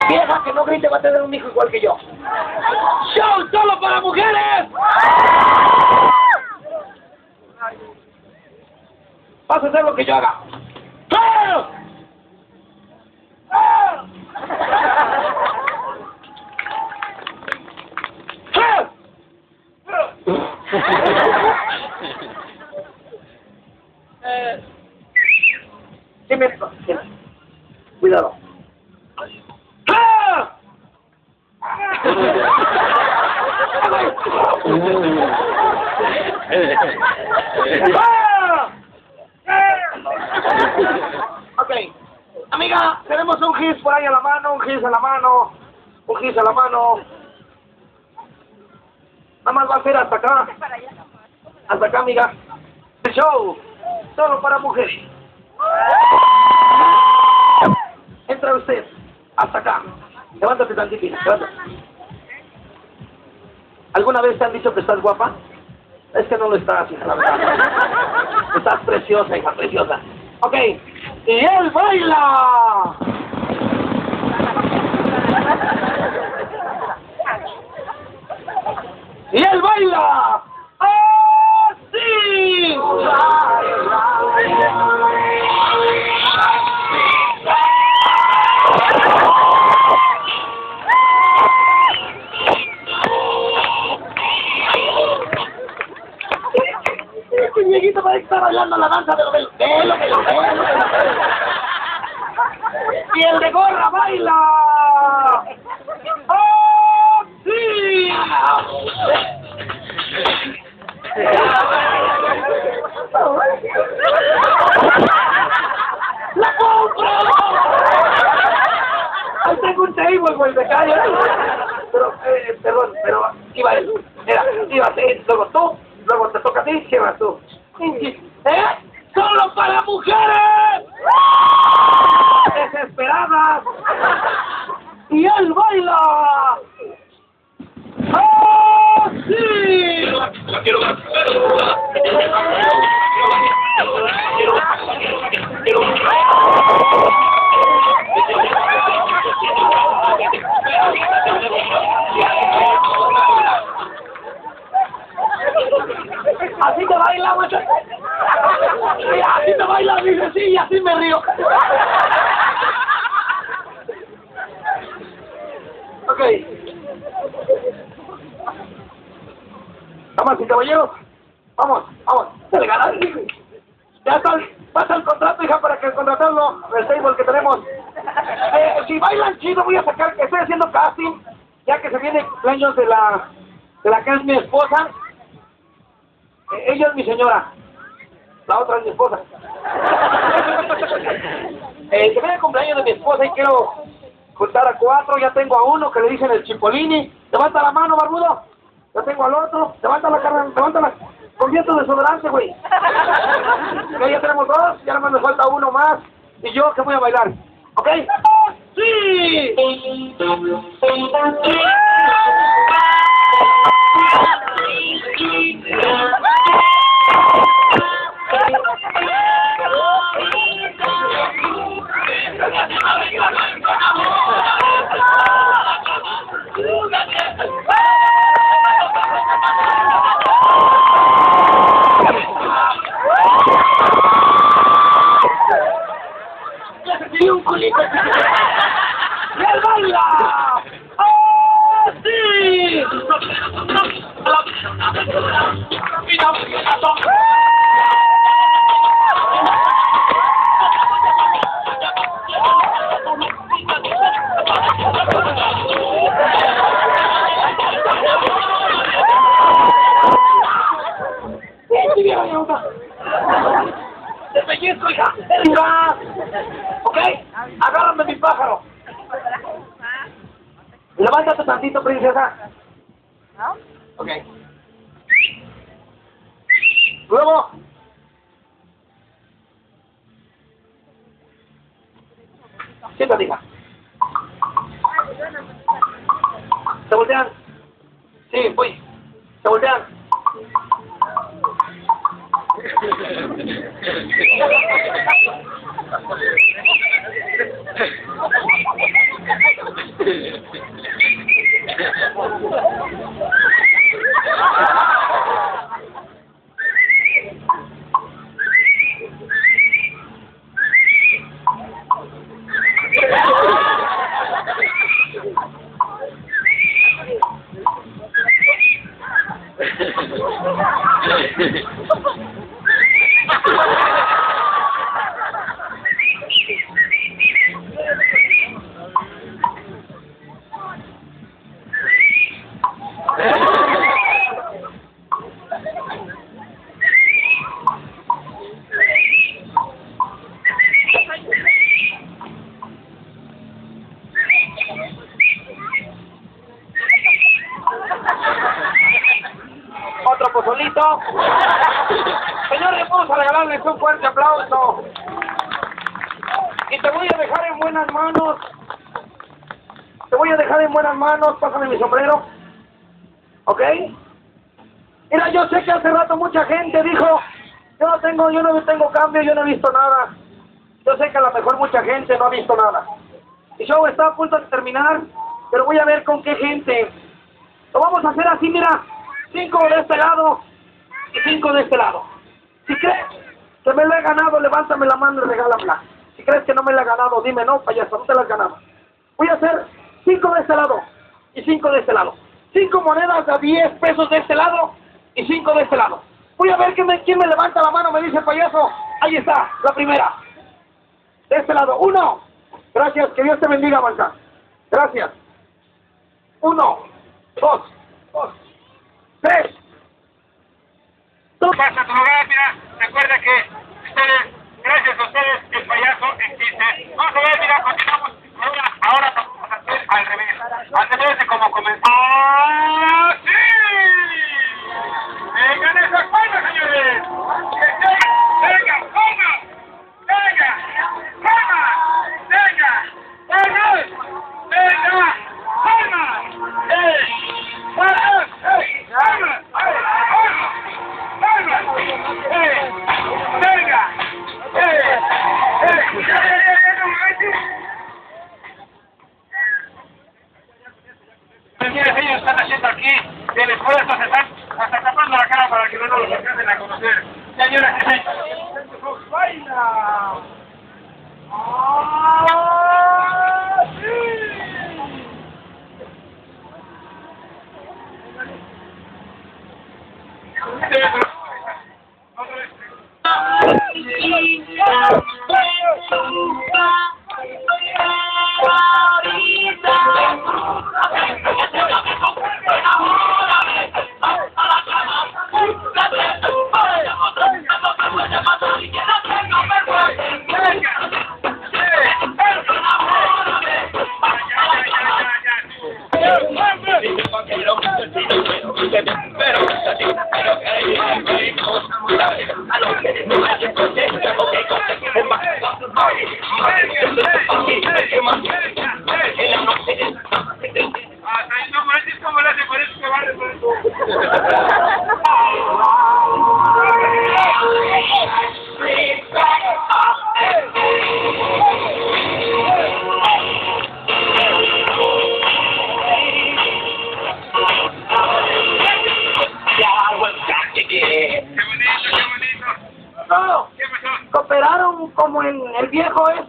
Vieja que no grite va a tener un hijo igual que yo. ¡Show solo para mujeres! Vas a hacer lo que yo haga. ¡Ah! ¡Ah! ¡Ah! ¿Qué me pasa? Cuidado. ¡Ah! Ok, amiga, tenemos un gis por ahí a la mano, un gis a la mano, un gis a la mano. Nada más va a ser hasta acá. Hasta acá, amiga. El show, solo para mujeres. Entra usted, hasta acá. Levántate tantito, levántate. ¿Alguna vez te han dicho que estás guapa? Es que no lo estás, hija, la verdad. Estás preciosa, hija, preciosa. Ok, y él baila. Y él baila. ¡Así! Este viejito parece que está bailando la danza de los velos. Y el de gorra baila. ¡Oh, sí! ¡La compro! Ahí tengo un table, güey, me callo. Pero, perdón, pero iba él. Mira, iba él, luego tú, luego te toca a ti, ¿qué vas tú? ¡Solo para mujeres! ¡Desesperadas! ¡Y él baila! ¡Oh, sí! Así te baila, macho. Así te baila, dice, sí, y así me río. Ok. Damas y caballeros, vamos, se le gana. Ya está, pasa el contrato, hija, para que contratarlo, el table que tenemos. Si bailan chido, voy a sacar, que estoy haciendo casting, ya que se viene el cumpleaños de la que es mi esposa. Ella es mi señora, la otra es mi esposa. Se viene el cumpleaños de mi esposa y quiero juntar a 4, ya tengo a uno que le dicen el Chipolini. Levanta la mano, barbudo. Ya tengo al otro, levántala, carnal, levántala. Con viento de desodorante, güey. Ya tenemos 2, ya nada más me falta uno más. Y yo que voy a bailar. ¿Ok? ¡Oh, sí! Y un culito. ¡Y él baila! ¡Oh, sí! ¡Te pellizco, hija! ¿Ok? Agárrame mi pájaro. Levántate tantito, princesa. Ok. Luego. Siéntate, hija. ¿Se voltean? Sí, voy. ¿Se voltean? Otro pozolito. Señores, vamos a regalarles un fuerte aplauso. Y te voy a dejar en buenas manos. Te voy a dejar en buenas manos. Pásame mi sombrero. ¿Ok? Mira, yo sé que hace rato mucha gente dijo, yo no tengo cambio, yo no he visto nada. Yo sé que a lo mejor mucha gente no ha visto nada. El show está a punto de terminar, pero voy a ver con qué gente. Lo vamos a hacer así, mira. 5 de este lado y 5 de este lado. Si crees que me la he ganado, levántame la mano y regálamela. Si crees que no me la he ganado, dime, no, payaso, no te la has ganado. Voy a hacer 5 de este lado y 5 de este lado. 5 monedas de 10 pesos de este lado y 5 de este lado. Voy a ver quién me levanta la mano, me dice el payaso. Ahí está, la primera. De este lado, 1. Gracias, que Dios te bendiga, mancha. Gracias. 1, 2, 3. Pasa tu lugar, mira, recuerda que ustedes, gracias a ustedes, el payaso existe. Vamos a ver, mira, continuamos. Ahora vamos a hacer al revés de como comenzó. ¡Ah, sí! ¡Vengan esas palmas, señores! ¡Venga, palmas! ¡Venga, palmas! ¡Venga, palmas! ¡Venga, palmas! ¡Palmas! ¡Palmas! Ellos están haciendo aquí el esfuerzo, se están hasta tapando la cara para que no nos alcancen a conocer. Señoras y señores, ¡baila! ¡Ah, sí! Cooperaron como en el viejo